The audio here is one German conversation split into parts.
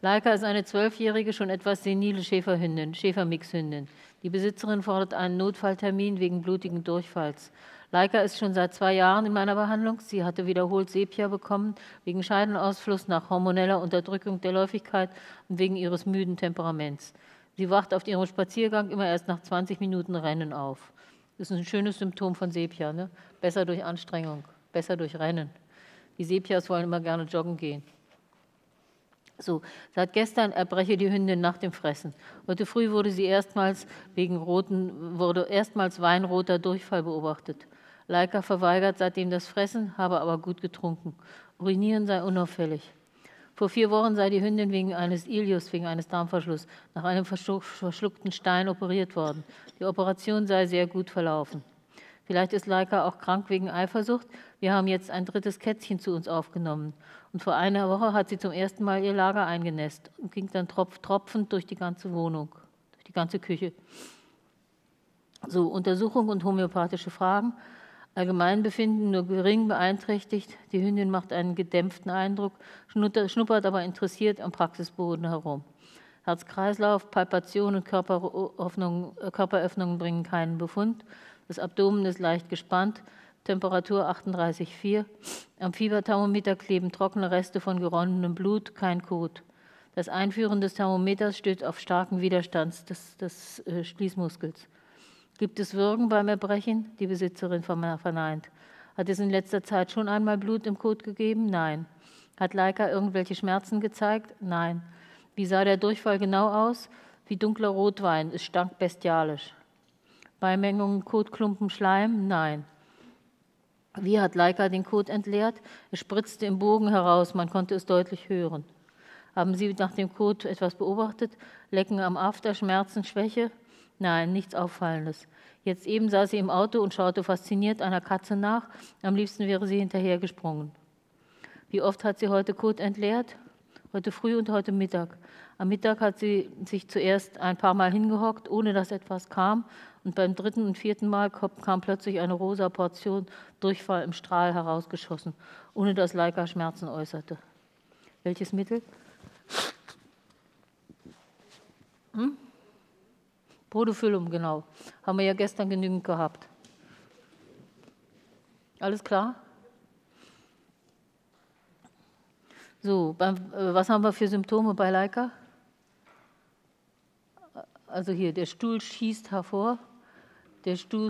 Laika ist eine 12-jährige, schon etwas senile Schäfermixhündin. Die Besitzerin fordert einen Notfalltermin wegen blutigen Durchfalls. Laika ist schon seit 2 Jahren in meiner Behandlung. Sie hatte wiederholt Sepia bekommen, wegen Scheidenausfluss nach hormoneller Unterdrückung der Läufigkeit und wegen ihres müden Temperaments. Sie wacht auf ihrem Spaziergang immer erst nach 20 Minuten Rennen auf. Das ist ein schönes Symptom von Sepia, ne? Besser durch Anstrengung, besser durch Rennen. Die Sepias wollen immer gerne joggen gehen. So, seit gestern erbreche die Hündin nach dem Fressen. Heute früh wurde erstmals weinroter Durchfall beobachtet. Laika verweigert seitdem das Fressen, habe aber gut getrunken. Urinieren sei unauffällig. Vor 4 Wochen sei die Hündin wegen eines Ileus, wegen eines Darmverschlusses, nach einem verschluckten Stein operiert worden. Die Operation sei sehr gut verlaufen. Vielleicht ist Laika auch krank wegen Eifersucht. Wir haben jetzt ein 3. Kätzchen zu uns aufgenommen. Und vor einer Woche hat sie zum ersten Mal ihr Lager eingenässt und ging dann tropfend durch die ganze Wohnung, durch die ganze Küche. So, Untersuchung und homöopathische Fragen. Allgemeinbefinden nur gering beeinträchtigt. Die Hündin macht einen gedämpften Eindruck, schnuppert aber interessiert am Praxisboden herum. Herz-Kreislauf, Palpation und Körperöffnungen bringen keinen Befund. Das Abdomen ist leicht gespannt, Temperatur 38,4. Am Fieberthermometer kleben trockene Reste von geronnenem Blut, kein Kot. Das Einführen des Thermometers stößt auf starken Widerstand des Schließmuskels. Gibt es Würgen beim Erbrechen? Die Besitzerin verneint. Hat es in letzter Zeit schon einmal Blut im Kot gegeben? Nein. Hat Laika irgendwelche Schmerzen gezeigt? Nein. Wie sah der Durchfall genau aus? Wie dunkler Rotwein, es stank bestialisch. Beimengungen, Kotklumpen, Schleim? Nein. Wie hat Laika den Kot entleert? Es spritzte im Bogen heraus, man konnte es deutlich hören. Haben Sie nach dem Kot etwas beobachtet? Lecken am After, Schmerzen, Schwäche? Nein, nichts Auffallendes. Jetzt eben saß sie im Auto und schaute fasziniert einer Katze nach. Am liebsten wäre sie hinterhergesprungen. Wie oft hat sie heute Kot entleert? Heute früh und heute Mittag. Am Mittag hat sie sich zuerst ein paar Mal hingehockt, ohne dass etwas kam. Und beim 3. und 4. Mal kam plötzlich eine rosa Portion Durchfall im Strahl herausgeschossen, ohne dass Laika Schmerzen äußerte. Welches Mittel? Podophyllum, genau. Haben wir ja gestern genügend gehabt. Alles klar? So, was haben wir für Symptome bei Laika? Also hier, der Stuhl schießt hervor, der Stuhl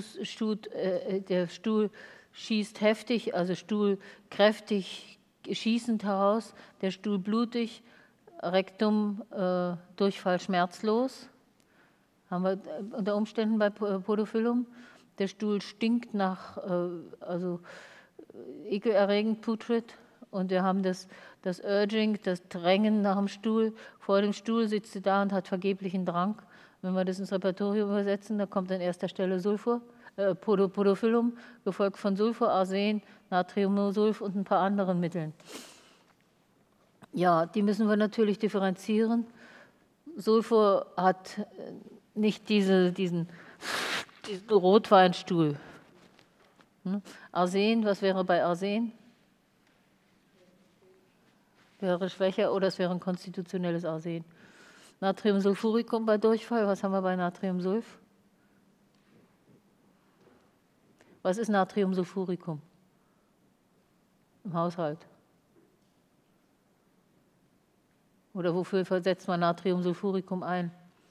schießt heftig, also Stuhl kräftig schießend heraus, der Stuhl blutig, Rektum, Durchfall schmerzlos. Haben wir unter Umständen bei Podophyllum. Der Stuhl stinkt nach, also ekelerregend, putrid. Und wir haben das Urging, das Drängen nach dem Stuhl. Vor dem Stuhl sitzt sie da und hat vergeblichen Drang. Wenn wir das ins Repertorium übersetzen, da kommt an erster Stelle Podophyllum, gefolgt von Sulfur, Arsen, Natriumsulf und ein paar anderen Mitteln. Ja, die müssen wir natürlich differenzieren. Sulfur hat nicht diesen Rotweinstuhl. Arsen, was wäre bei Arsen? Wäre schwächer oder es wäre ein konstitutionelles Arsen. Natriumsulfuricum bei Durchfall, was haben wir bei Natriumsulf? Was ist Natriumsulfuricum im Haushalt? Oder wofür setzt man Natriumsulfuricum ein?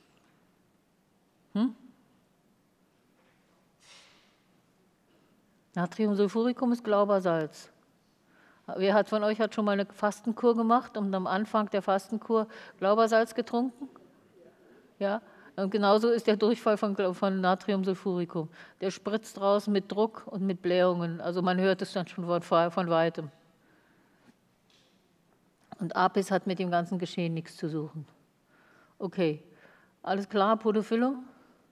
Natriumsulfuricum ist Glaubersalz. Wer von euch hat schon mal eine Fastenkur gemacht und am Anfang der Fastenkur Glaubersalz getrunken? Ja, und genauso ist der Durchfall von Natriumsulfuricum. Der spritzt raus mit Druck und mit Blähungen. Also man hört es dann schon von Weitem. Und Apis hat mit dem ganzen Geschehen nichts zu suchen. Okay, alles klar, Podophyllum?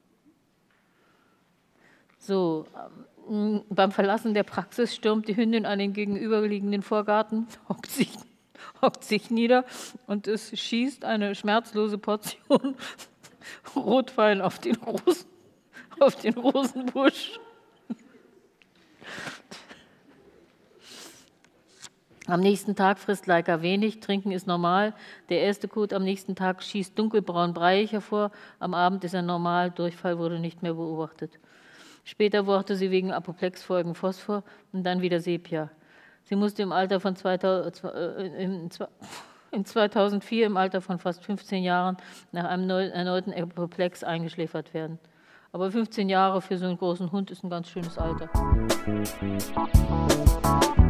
So, beim Verlassen der Praxis stürmt die Hündin an den gegenüberliegenden Vorgarten, hockt sich nieder und es schießt eine schmerzlose Portion Rotwein auf den Rosenbusch. Am nächsten Tag frisst Laika wenig, trinken ist normal. Der erste Kot am nächsten Tag schießt dunkelbraun breiig hervor. Am Abend ist er normal, Durchfall wurde nicht mehr beobachtet. Später brauchte sie wegen Apoplexfolgen Phosphor und dann wieder Sepia. Sie musste im Alter von 2004 im Alter von fast 15 Jahren nach einem erneuten Apoplex eingeschläfert werden. Aber 15 Jahre für so einen großen Hund ist ein ganz schönes Alter.